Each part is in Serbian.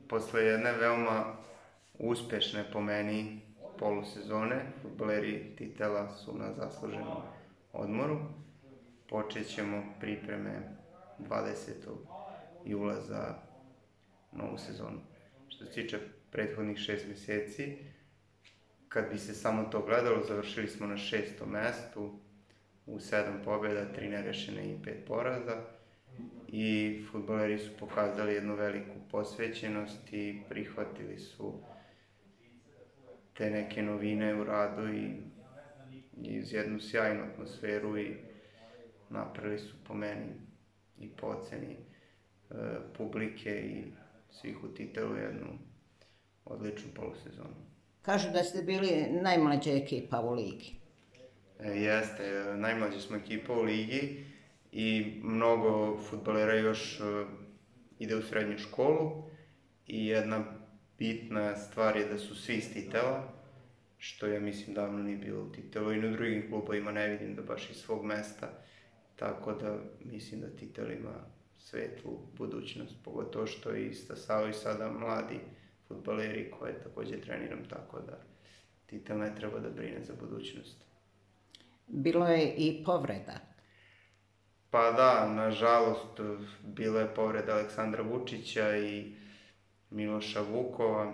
posle jedne veoma uspešne po meni polusezone, fudbaleri Titela su na zasluženom odmoru. Počet ćemo pripreme 20. jula za novu sezonu. Što se tiče prethodnih 6 meseci, kad bi se samo to gledalo, završili smo na 6. mestu, u 7 pobjeda, 3 nerešene i 5 poraza. I fudbaleri su pokazali jednu veliku posvećenost i prihvatili su te neke novine u radu i iz jednu sjajnu atmosferu i napravili su po meni i po oceni publike i svih u Titelu jednu odličnu polusezonu. Kažu da ste bili najmlađa ekipa u ligi. Jeste, najmlađa smo ekipa u ligi i mnogo fudbalera još ide u srednju školu i jedna bitna stvar je da su svi iz Titela, što ja mislim davno nije bilo u Titelu i na drugim klubovima ne vidim da baš iz svog mesta, tako da mislim da Titel ima svetlu budućnost, pogotovo što je istasavaju sada mladi fudbaleri koje takođe treniram, tako da Titel ne treba da brine za budućnost. Bilo je i povreda. Pa da, nažalost, bila je povreda Aleksandra Vučića i Miloša Vukova.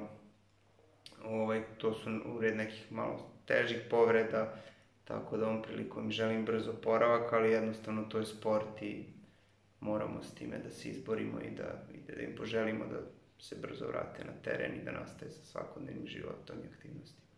To su ured nekih malo težih povreda, tako da ovom prilikom želim brzo oporavak, ali jednostavno to je sport i moramo s time da se izborimo i da im poželimo da se brzo vrate na teren i da nastave sa svakodnevnim životom i aktivnosti.